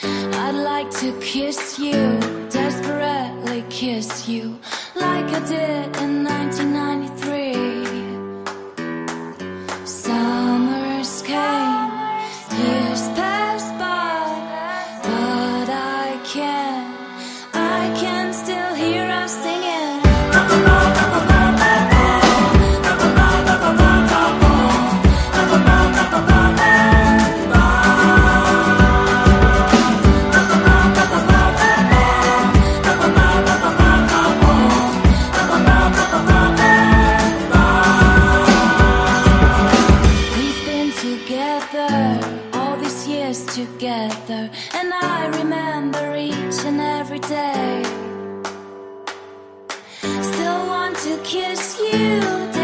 I'd like to kiss you, desperately kiss you, like I did in 1993. Summers came, years passed by, but I can still hear us singing. Together, and I remember each and every day. Still want to kiss you.